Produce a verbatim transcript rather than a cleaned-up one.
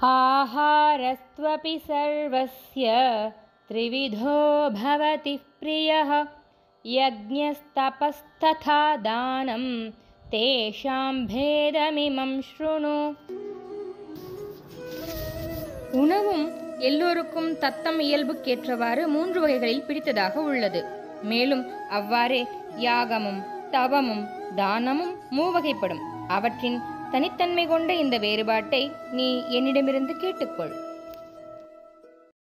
ஆஹாரஸ்த்வபி சர்வஸ்ய த்ரிவிதோ பவதி ப்ரியः யஜ்ஞஸ்தபஸ்ததா தானம் தேஷாம் பேதமிமம் ஸ்ருணு. உணவும் எல்லோருக்கும் தத்தம் இயல்புக்கேற்றவாறு மூன்று வகைகளில் பிடித்ததாக உள்ளது. மேலும் அவ்வாறே யாகமும் தவமும் தானமும் மூவகைப்படும். அவற்றின் தனித்தன்மை கொண்ட இந்த வேறுபாட்டை நீ என்னிடமிருந்து கேட்டுக்கொள்.